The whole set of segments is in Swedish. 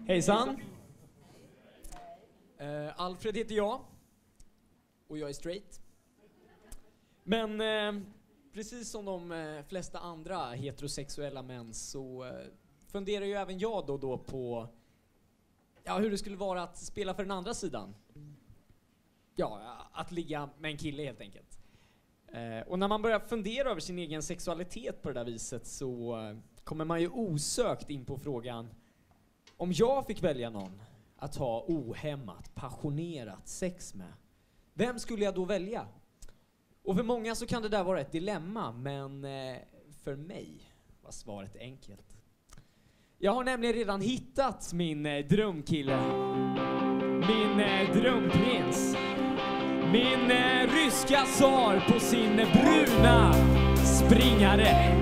Hejsan. Alfred heter jag. Och jag är straight. Men precis som de flesta andra heterosexuella män så funderar ju även jag då på hur det skulle vara att spela för den andra sidan. Ja, att ligga med en kille helt enkelt. Och när man börjar fundera över sin egen sexualitet på det där viset så kommer man ju osökt in på frågan: om jag fick välja någon att ha ohämmat, passionerat sex med, vem skulle jag då välja? Och för många så kan det där vara ett dilemma, men för mig var svaret enkelt. Jag har nämligen redan hittat min drömkille, min drömprins, min ryska tsar på sin bruna springare.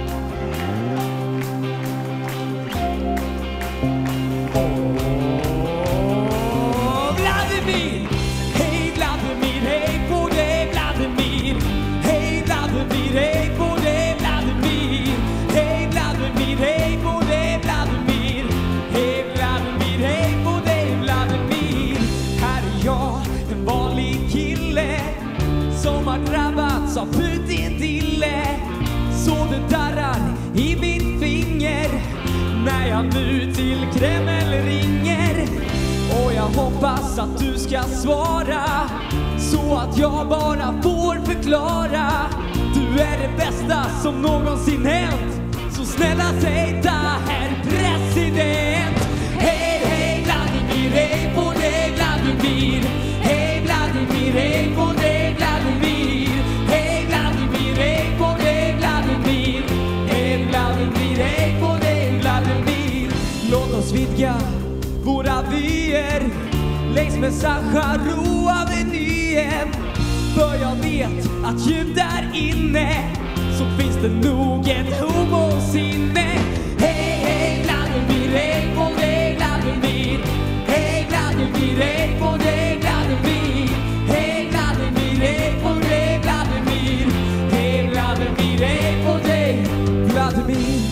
Vladimir, hej Vladimir, hej på dig Vladimir. Hej Vladimir, hej på dig Vladimir. Hej Vladimir, hej på dig Vladimir. Hej Vladimir, hej på dig Vladimir. Här är jag, en vanlig kille som har drabbats av Putin-dille. Så det darrar i mitt finger när jag nu till Kreml ringer. Och jag hoppas att du ska svara så att jag bara får förklara. Du är det bästa som någonsin hänt, så snälla säg det, herr president. Hej, hej Vladimir, hej på dig Vladimir. Hej Vladimir, hej på dig Vladimir. Hej Vladimir, hej på dig Vladimir. Hej Vladimir, hej på dig Vladimir. Låt oss vidga våra vyer längs med Sacharow-avenyn. För jag vet att djupt där inne så finns det nog ett homosinne. Hej, hej Vladimir, hej på dig Vladimir. Hej Vladimir, hej på dig Vladimir. Hej Vladimir, hej på dig Vladimir. Hej Vladimir, hej på dig Vladimir.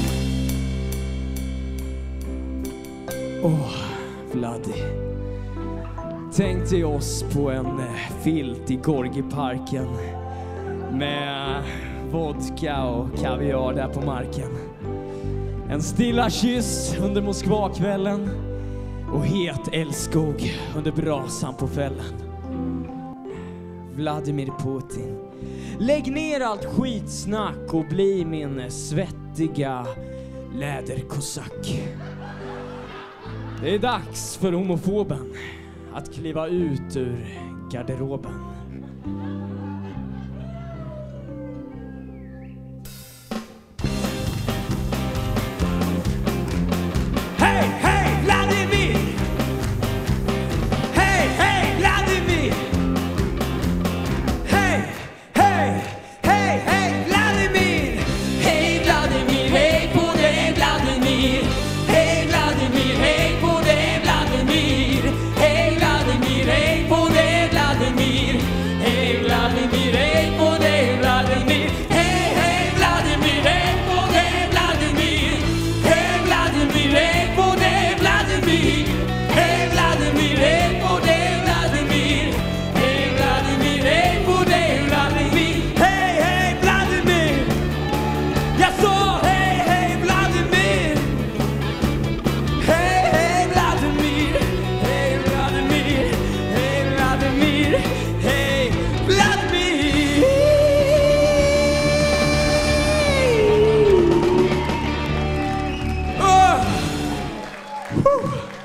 Vladdy. Tänk dig oss på en filt i Gorgiparken med vodka och kaviar där på marken. En stilla kyss under Moskvakvällen och het älskog under brasan på fällen. Vladimir Putin, lägg ner allt skitsnack och bli min svettiga läderkosack. Det är dags för homofoben att kliva ut ur garderoben. Hej, hej Vladimir! Hej, hej Vladimir! Hej, hej, hej, hej Vladimir! Hej Vladimir, hej på dig Vladimir. Hej Vladimir, hej på dig Vladimir. Hej Vladimir, hej på dig Vladimir. Hej Vladimir, hej på dig Vladimir. Hej, hej Vladimir, hej på dig Vladimir. Hej Vladimir, hej på dig Vladimir. Hej Vladimir, hej på dig Vladimir. Hej Vladimir, hej på dig Vladimir. Hej, hej Vladimir. Jag sa hej, hej Vladimir. Hej, hej Vladimir. Hej Vladimir. Hej Vladimir. Hej Vladimir. Oh.